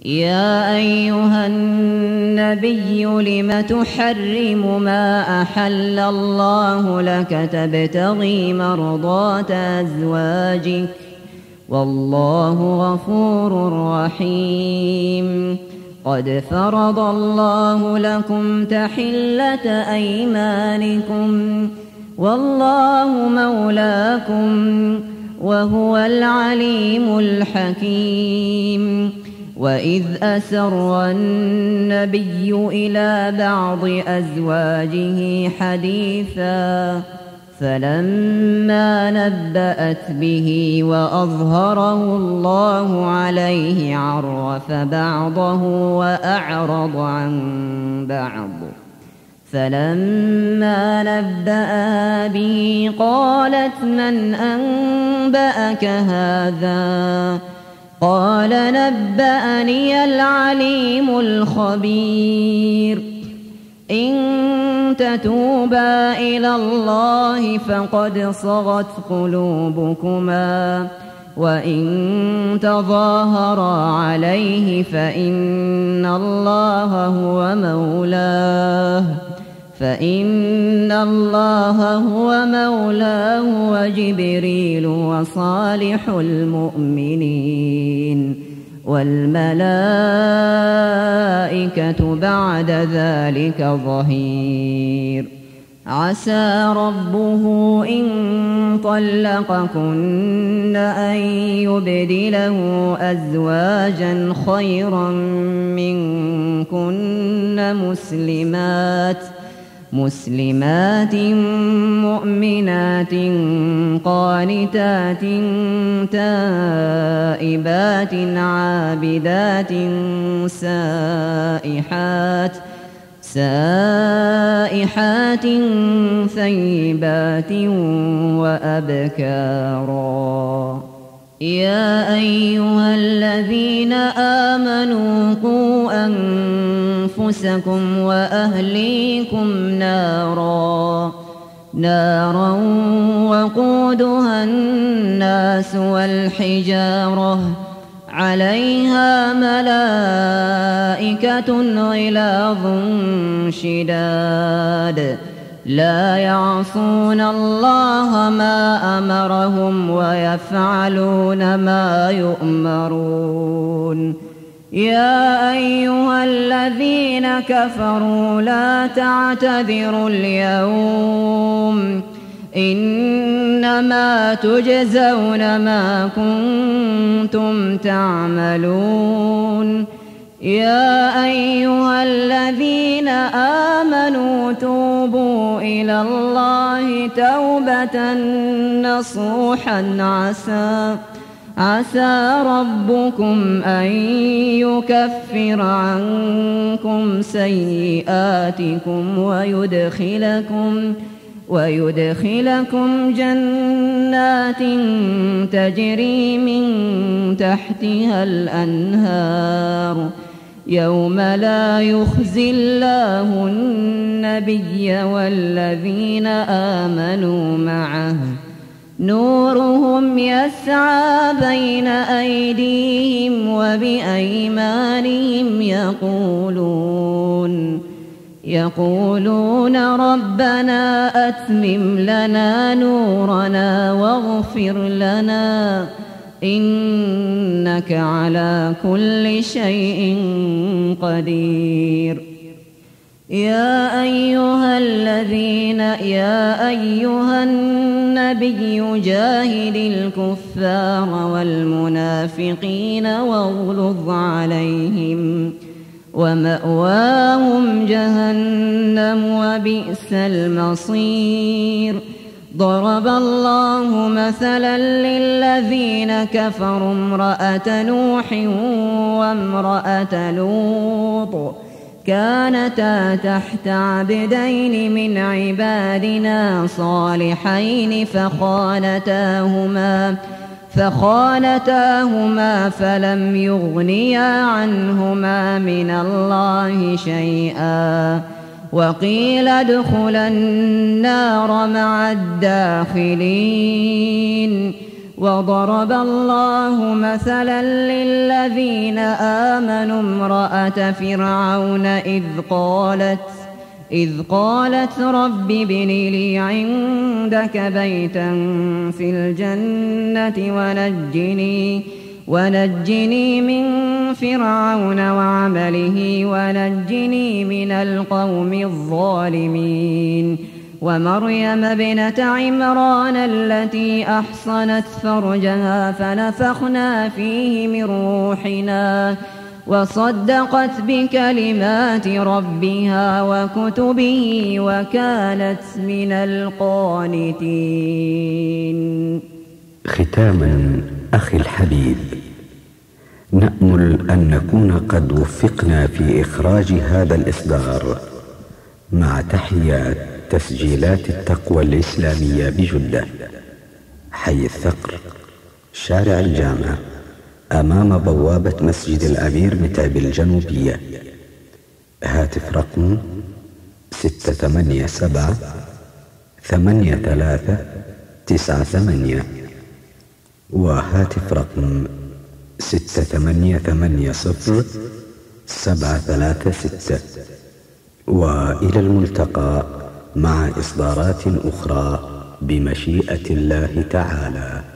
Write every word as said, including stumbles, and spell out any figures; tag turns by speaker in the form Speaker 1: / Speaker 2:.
Speaker 1: يا أيها النبي لم تحرم ما أحل الله لك تبتغي مرضات أزواجك والله غفور رحيم. قد فرض الله لكم تحلة أيمانكم والله مولاكم وهو العليم الحكيم. وإذ أسر النبي إلى بعض أزواجه حديثا فلما نبأت به وأظهره الله عليه عرف بعضه وأعرض عن بعض. فلما نبأها به قالت من أنبأك هذا؟ قال نبأني العليم الخبير. إن تتوبا إلى الله فقد صغت قلوبكما وإن تظاهرا عليه فإن الله هو مولاه فإن الله هو مولاه وجبريل وصالح المؤمنين والملائكة بعد ذلك ظهير. عسى ربه إن طلقكن أن يبدله أزواجا خيرا منكن مسلمات مسلمات مؤمنات قانتات تائبات عابدات سائحات سائحات ثيبات وأبكارا. يا أيها الذين آمنوا قوا أنفسكم وأهليكم نارا نارا وقودها الناس والحجارة عليها ملائكة غلاظ شداد لا يعصون الله ما أمرهم ويفعلون ما يؤمرون. يا أيها الذين كفروا لا تعتذروا اليوم إنما تجزون ما كنتم تعملون. يا أيها الذين آمنوا توبوا إلى الله توبة نصوحا عسى عسى ربكم أن يكفر عنكم سيئاتكم ويدخلكم ويدخلكم جنات تجري من تحتها الأنهار يوم لا يخزي الله النبي والذين آمنوا معه نورهم يسعى بين أيديهم وبأيمانهم يقولون يقولون ربنا أتمم لنا نورنا واغفر لنا إنك على كل شيء قدير. يا أيها الذين يا أيها النبي جاهد الكفار والمنافقين واغلظ عليهم ومأواهم جهنم وبئس المصير. ضرب الله مثلا للذين كفروا امرأة نوح وامرأة لوط كانتا تحت عبدين من عبادنا صالحين فخانتاهما فخانتاهما فلم يغنيا عنهما من الله شيئا وقيل ادخلا النار مع الداخلين. وضرب الله مثلا للذين آمنوا امرأة فرعون إذ قالت إذ قالت رب ابن لي عندك بيتا في الجنة ونجني ونجني من فرعون وعمله ونجني من القوم الظالمين ومريم ابنة عمران التي أحصنت فرجها فنفخنا فيه من روحنا وصدقت بكلمات ربها وكتبه وكانت من القانتين.
Speaker 2: ختاما أخي الحبيب، نأمل أن نكون قد وفقنا في إخراج هذا الإصدار، مع تحيات تسجيلات التقوى الإسلامية بجدة، حي الثقر، شارع الجامعة، أمام بوابة مسجد الأمير متعب الجنوبية. هاتف رقم ستة ثمانية سبعة ثمانية ثلاثة تسعة ثمانية، وهاتف رقم ستة ثمانية ثمانية صفر سبعة ثلاثة ستة. وإلى الملتقى مع إصدارات أخرى بمشيئة الله تعالى.